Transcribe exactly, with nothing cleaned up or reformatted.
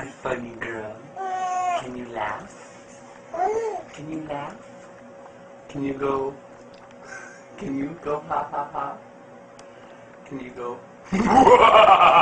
a funny girl. Can you laugh? Can you laugh? Can you go? Can you go ha ha ha? Can you go?